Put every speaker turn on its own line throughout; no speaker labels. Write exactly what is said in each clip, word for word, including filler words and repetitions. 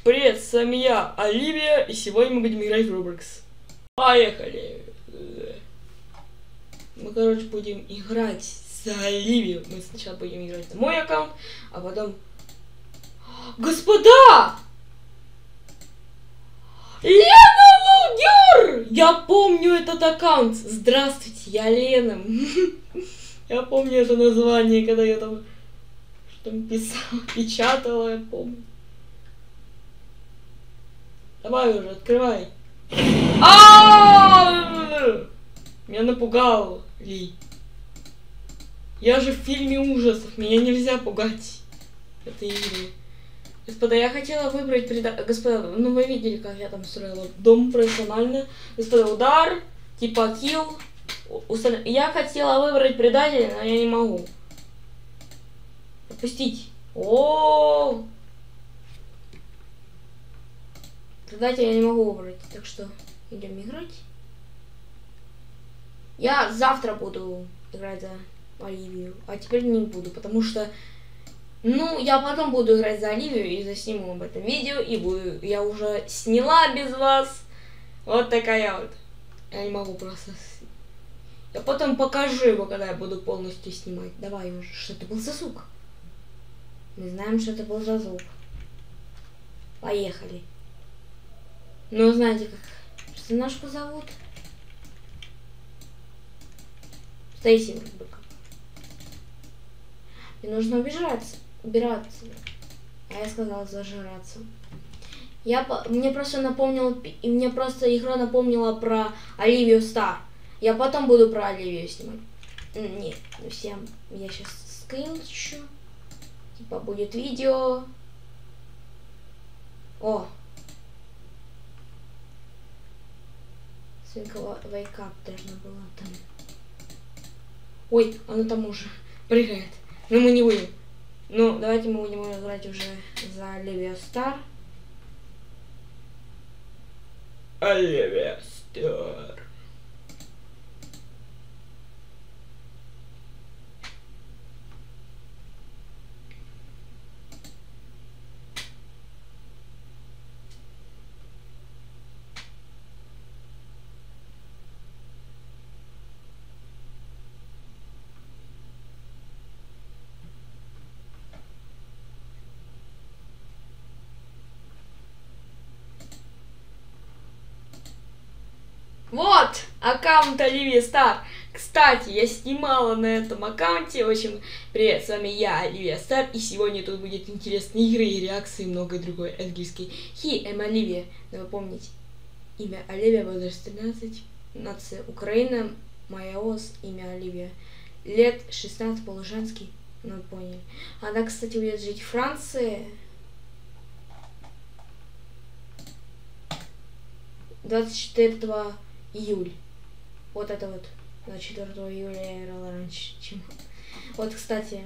Привет, с вами я, Оливия, и сегодня мы будем играть в Roblox. Поехали! Мы, короче, будем играть за Оливию. Мы сначала будем играть за мой аккаунт, а потом... Господа! Лена Лугер! Я помню этот аккаунт. Здравствуйте, я Лена. Я помню это название, когда я там что-то писала, печатала, я помню. Давай уже, открывай. А-а-а! Меня напугал Ли. Я же в фильме ужасов, меня нельзя пугать этой игры. Господа, я хотела выбрать преда... Господа, ну вы видели, как я там строила дом профессионально. Господа, удар, типа килл. Устан... Я хотела выбрать предателя, но я не могу. Отпустить. О-о-о! Предателя я не могу выбрать, так что идем играть. Я завтра буду играть за Оливию, а теперь не буду, потому что, ну, я потом буду играть за Оливию и засниму об этом видео, и буду, я уже сняла без вас. Вот такая вот. Я не могу просто. Я потом покажу его, когда я буду полностью снимать. Давай уже. Что это был за звук? Мы знаем, что это был за звук. Поехали. Ну, знаете, как персонажку зовут? Стейси, как бы. Мне нужно убежаться, убираться. А я сказала зажираться. Я, мне просто напомнил, и мне просто игра напомнила про Оливию Стар. Я потом буду про Оливию снимать. Нет, всем. Я сейчас скринчу. Типа будет видео. О! Свинка вейкап должна была там. Ой, она там уже прыгает. Но мы не будем. Ну, давайте мы будем играть уже за Оливию Стар. Оливия Стар. Вот аккаунт Оливия Стар. Кстати, я снимала на этом аккаунте. В общем, привет, с вами я, Оливия Стар. И сегодня тут будет интересные игры и реакции и многое другое. Английский. Hi, I'm Оливия. Надо помнить. Имя Оливия, возраст тринадцать. Нация Украина. Моя ос, имя Оливия. Лет шестнадцать, полуженский. Ну, поняли. Она, кстати, будет жить в Франции. двадцать четвёртого июля. Вот это вот. двадцать четвёртого июля я играла раньше, чем... Вот, кстати.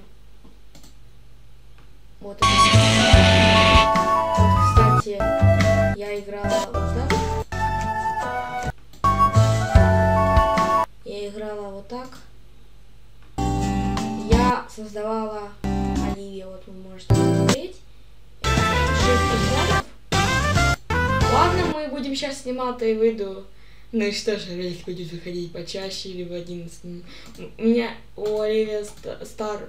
Вот это. Вот, кстати, я играла вот так. Я играла вот так. Я создавала Оливию. Вот вы можете посмотреть. шесть эпизодов. Ладно, мы будем сейчас снимать и выйду. Ну и что же, ролик будет выходить почаще или в одиннадцатом. У меня у Оливия Стар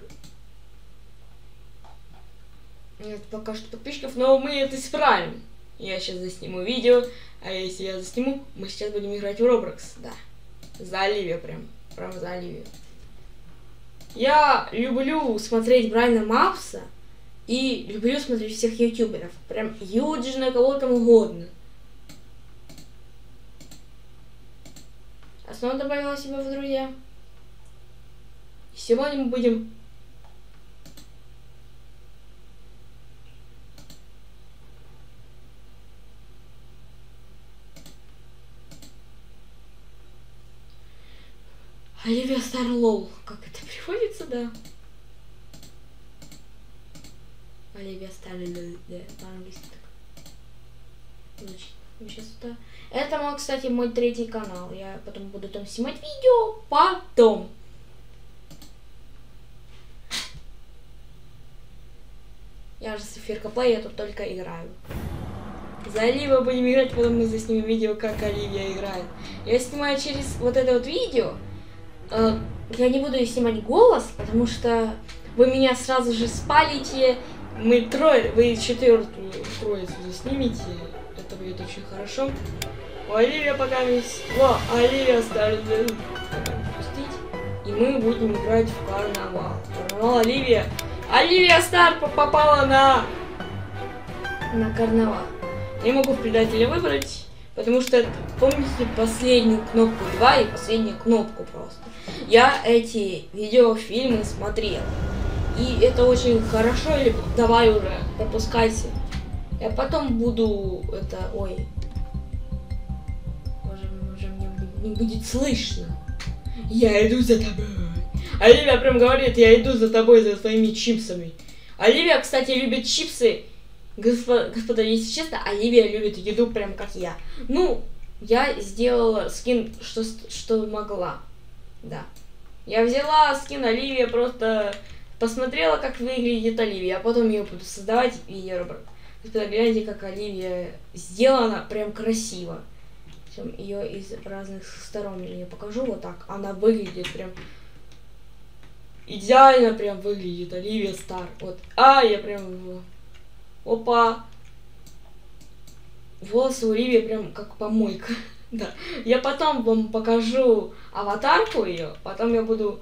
нет пока что подписчиков, но мы это исправим. Я сейчас засниму видео, а если я засниму, мы сейчас будем играть в Roblox. Да, за Оливию прям, прям за Оливию. Я люблю смотреть Брайана Мапса и люблю смотреть всех ютуберов. Прям Юджина, кого там угодно. Снова добавила себя в друзья. Сегодня мы будем Оливия Стар Лол. Как это переводится, да? Оливия Стар Лол, да, по-английски так. Значит, сейчас это... Это, кстати, мой третий канал. Я потом буду там снимать видео. Потом. Я же Софирка Плей, я тут только играю. За Оливию будем играть, потом мы заснимем видео, как Оливия играет. Я снимаю через вот это вот видео. Э, я не буду снимать голос, потому что вы меня сразу же спалите. Мы трое, вы четвертую троицу заснимете. Это будет очень хорошо. У Оливия пока есть... О, Оливия ставит пустить. И мы будем играть в карнавал. Карнавал Оливия. Оливия Стар попала на... на карнавал. Я могу в предателя выбрать, потому что, помните, последнюю кнопку два и последнюю кнопку просто. Я эти видеофильмы смотрел. И это очень хорошо, или давай уже, пропускайся. Я потом буду, это, ой. Боже, уже мне не будет слышно. Я иду за тобой. Оливия прям говорит, я иду за тобой, за твоими чипсами. Оливия, кстати, любит чипсы. Господа, господа, если честно, Оливия любит еду прям как я. Ну, я сделала скин, что, что могла. Да. Я взяла скин Оливия, просто посмотрела, как выглядит Оливия, а потом ее буду создавать видеоролик. Господа, гляньте, как Оливия сделана прям красиво. Ее из разных сторон я покажу вот так. Она выглядит прям идеально, прям выглядит Оливия Стар. Вот. А, я прям... Опа! Волосы у Оливии прям как помойка. Да. Я потом вам покажу аватарку ее. Потом я буду...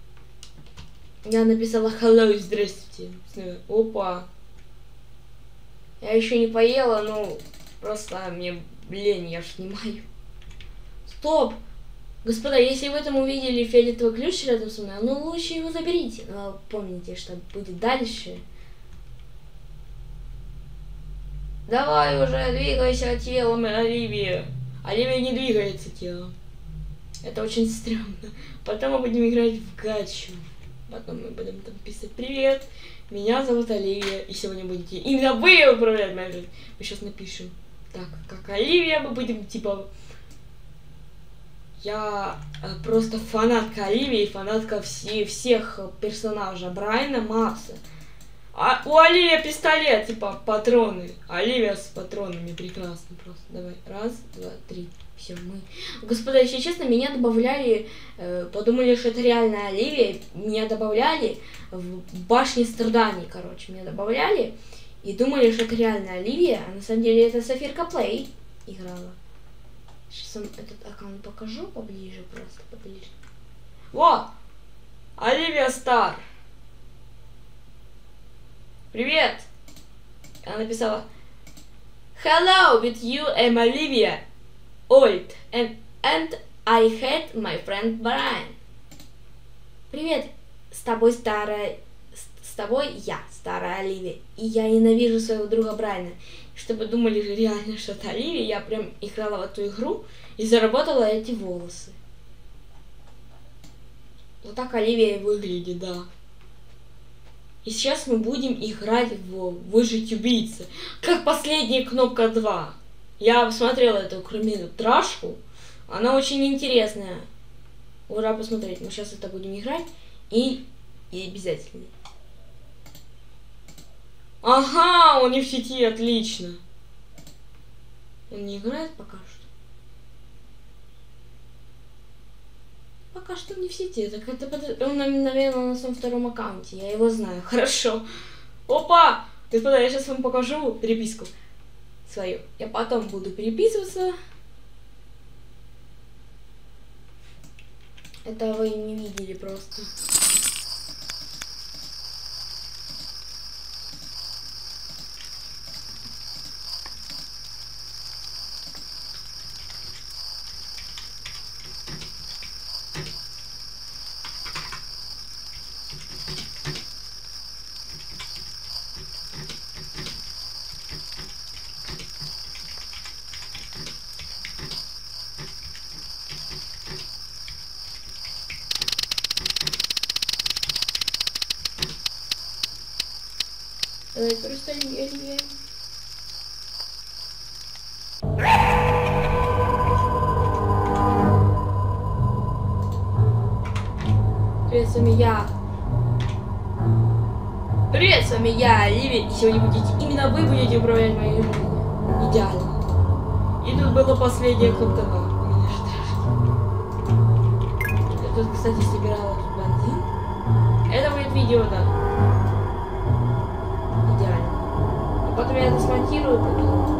Я написала hello, здравствуйте. Опа! Я еще не поела, ну... Просто мне лень, я ж снимаю. Стоп! Господа, если вы там увидели фиолетовый ключ рядом со мной, ну лучше его заберите. Но помните, что будет дальше. Давай уже, двигайся телом, Оливия. Оливия не двигается телом. Это очень стрёмно. Потом мы будем играть в гачу. Потом мы будем там писать привет. Меня зовут Оливия. И сегодня будете именно вы управлять моей жизнью. Мы сейчас напишем. Так, как Оливия, мы будем типа... Я просто фанатка Оливии, фанатка все, всех персонажей. Брайана, Макса. А у Оливия пистолет, типа патроны. Оливия с патронами, прекрасно просто. Давай, раз, два, три. Все, мы... Господа, если честно, меня добавляли, э, подумали, что это реальная Оливия. Меня добавляли в башне страданий, короче. Меня добавляли и думали, что это реальная Оливия. А на самом деле это Софирка Плей играла. Сейчас вам этот аккаунт покажу поближе, просто поближе. Вот! Оливия Стар. Привет! Она написала hello, with you I'm Olivia old and, and I had my friend Brian. Привет, с тобой старая, с, с тобой я, старая Оливия, и я ненавижу своего друга Брайана. Чтобы думали же реально, что это Оливия, я прям играла в эту игру и заработала эти волосы. Вот так Оливия выглядит, да. И сейчас мы будем играть в выжить убийцы. Как последняя кнопка два. Я посмотрела эту короткометражку. Она очень интересная. Ура, посмотреть. Мы сейчас это будем играть. И, и обязательно. Ага, он не в сети, отлично. Он не играет пока что. Пока что не в сети. Так это, он, наверное, на своем втором аккаунте. Я его знаю. Хорошо. Опа! Господа, я сейчас вам покажу переписку свою. Я потом буду переписываться. Это вы не видели просто. Давай просто Оливия. Привет, с вами я. Привет, с вами я, Оливия. И сегодня будете, именно вы будете управлять моей жизнью. Идеально. было последнее Клоптона. Меня ждали. Я тут, кстати, собирала тут бензин. Это будет видео, да. Идеально. А потом я это смонтирую, потом.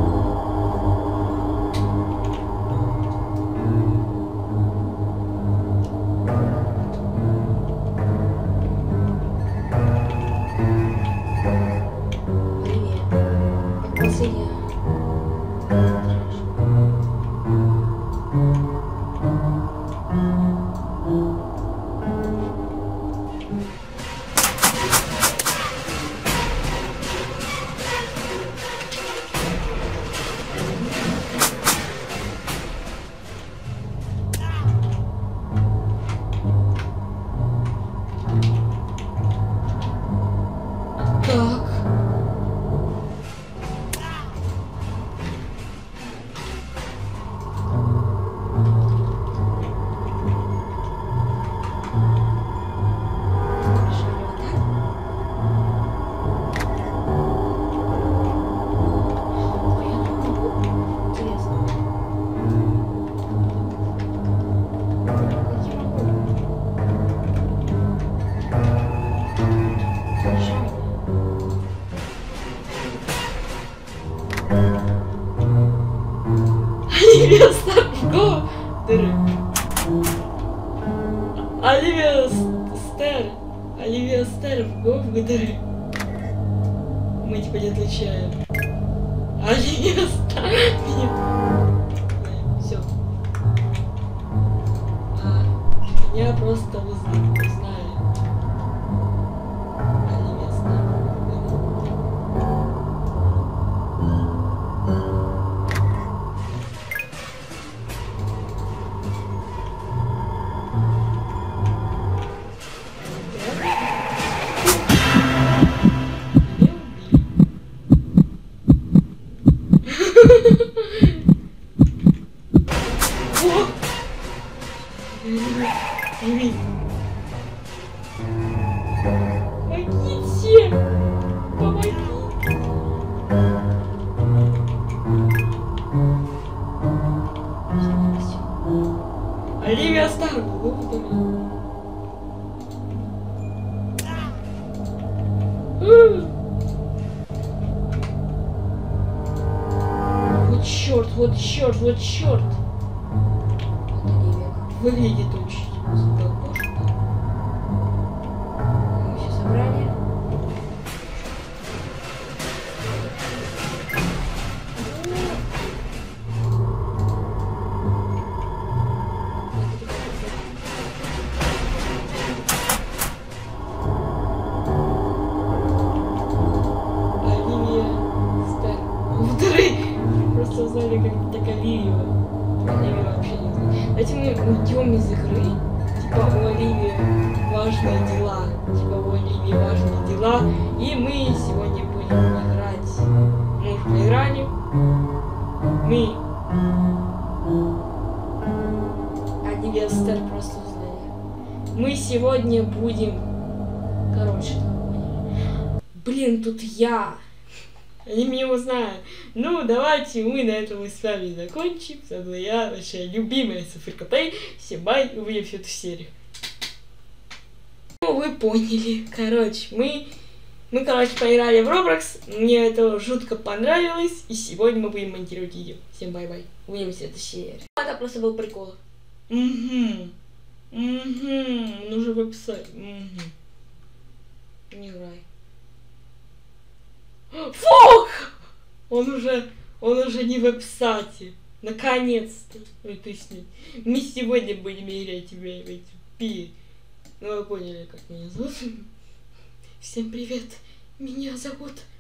Оливия Стар в дыры. Оливия Стар. Оливия Стар в дыры. Мы типа не отличаем. Оливия Стар. Все. А, меня просто узнали. Оливия Стар. Помогите! Помогите! Оливия Стар! Вот черт, вот черт, вот черт! Выглядит очень похоже. Мы все собрали. Оливия Стар. Вторые просто узнали, как так Оливия. Оливия вообще не знаю. Давайте мы уйдем из игры. Типа у Оливии важные дела. Типа у Оливии важные дела. И мы сегодня будем играть. Мы уже поиграли. Мы. Оливия Стар просто узнали. Мы сегодня будем. Короче. Блин, тут я. Они меня узнают. Ну, давайте мы на этом и с вами закончим. С вами я, ваша любимая Суферкотай. Всем бай, увидимся в эту серию. Ну, вы поняли. Короче, мы... Мы, короче, поиграли в Roblox. Мне это жутко понравилось. И сегодня мы будем монтировать видео. Всем бай-бай. Увидимся в этой серии. Это просто был прикол. Угу. Угу. Нужно веб-сайт. Угу. Не играй. Фух! Он уже, он уже не в веб-сайте. Наконец-то. Ой, ты с ней. Мы сегодня будем играть в эти пи. Ну вы поняли, как меня зовут. Всем привет. Меня зовут